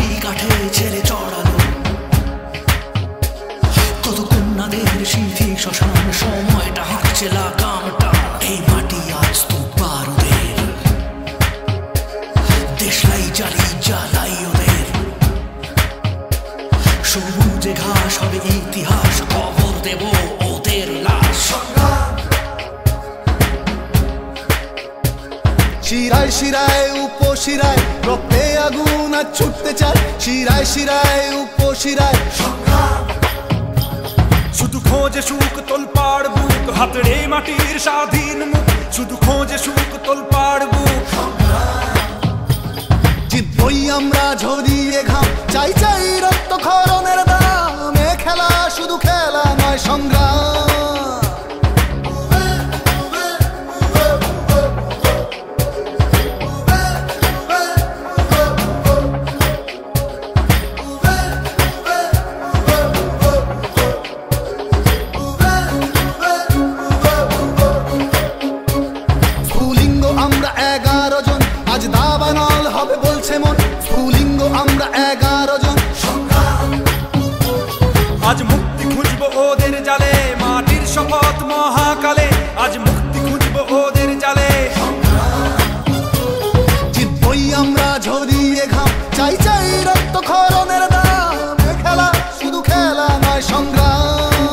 কাঠে ছেড়ে চড়ালো কত কন্যাদের স্মৃতি শ্মশান সময়টা হাঁটছে লাগামটা এই মাটি আজ তো বারুদের দেশলাই জ্বালি জ্বালাই ওদের সবুজে ঘাস হবে ইতিহাস কবর দেব ওদের লাশ শিরায় শিরায় উপশিরায় রক্তে আগুন আর ছুটতে চায় শিরায় শিরায় উপশিরায় শুধু খোঁজে সুখ তোলপাড় বুক হাতড়ে মাটির স্বাধীন মুখ শুধু খোঁজে সুখ তোলপাড় বুক জিতবই আমরা ঝরিয়ে ঘাম চাই চাই রক্ত খরণের দাম এ খেলা শুধু খেলা নয় সংগ্রাম স্ফুলিঙ্গ আমরা 11 জন আজ মুক্তি খুঁজবো ওদের জালে মাটির শপথ মহাকালে আজ মুক্তি খুঁজবো ওদের জালে জিতবই আমরা ঝরিয়ে ঘাম চাই চাই রক্ত খরণের দাম এ খেলা শুধু খেলা নয় সংগ্রাম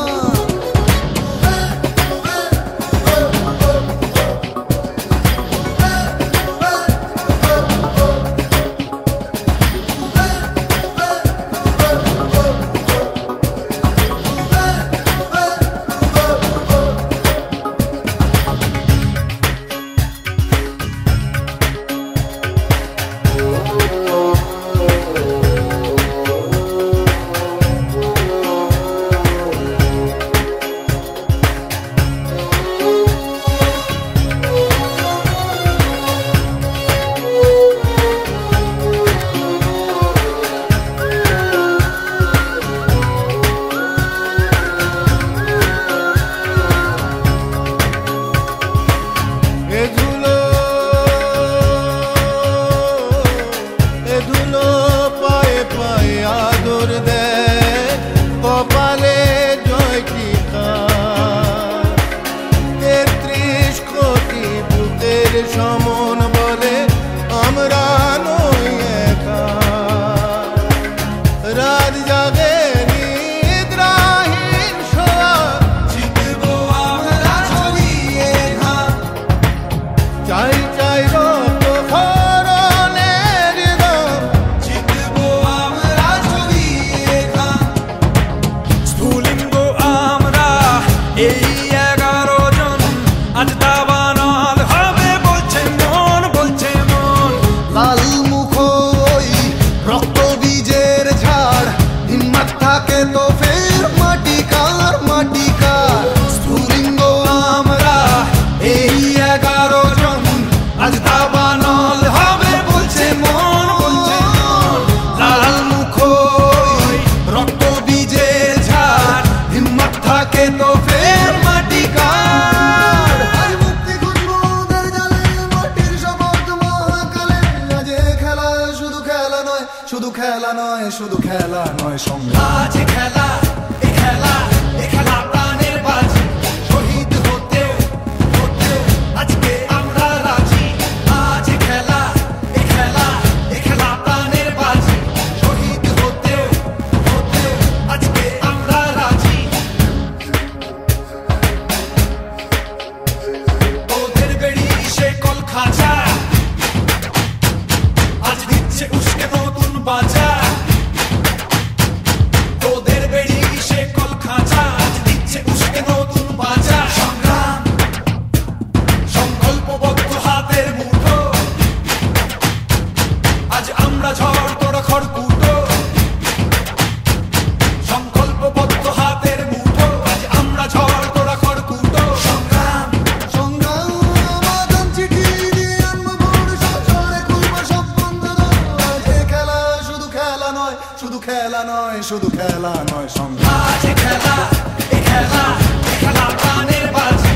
কপালে জয় টিকা 33 কোটি বুকের সমন বলে আমরা নই একা রাত জাগে নিদ্রাহীন শোয়া জিতবো আমরা ঝরিয়ে ঘাম চাই চাই রক্ত খরণের দাম জিতবো আমরা ঝরিয়ে ঘাম স্ফুলিঙ্গ আমরা এই 11 জন আজ দাবানল হবে বলছে মন লাল মুখ ওই রক্ত বীজের ঝাড় হিম্মত থাকে তো ফের মাটিকার স্ফুলিঙ্গ আমরা এই 11 জন আজ দাবানল হবে বলছে মন লাল মুখ ওই রক্ত বীজের ঝাড় হিম্মত থাকে তো ফের মাটিকার মুক্তি খুঁজবো ওদের জালে মাটির শপথ মহাকালে আজ এ খেলা শুধু খেলা নয় শুধু খেলা নয় শুধু খেলা নয় সংগ্রাম আজ খেলা এ খেলা প্রাণের বাজি শহীদ হতে আজকে আমরা রাজি আজ খেলা এ খেলা প্রাণের বাজি শহীদ হতে আজকে আমরা রাজি ওদের বেড়ি সে কল খাঁচা আজ দিচ্ছে উস্কে নতুন বাজা ওদের বেড়ি সে কল খাঁচা আজ দিচ্ছে উস্কে নতুন বাজা সংগ্রাম সংকল্পবদ্ধ হাতের মুঠো আজ আমরা ঝড় তোড়া খড়কুটো সংকল্পবদ্ধ হাতের মুঠো আজ আমরা ঝড় তোড়া খড়কুটো সংগ্রাম আমাদের চিঠি দিয়ে আনবো ভোর সরে খুলবো সব বন্ধ আজ এ খেলা শুধু খেলা নয় শুধু খেলা নয় শুধু খেলা নয় সংগ্রাম আজ খেলা এ খেলা প্রাণের বাজি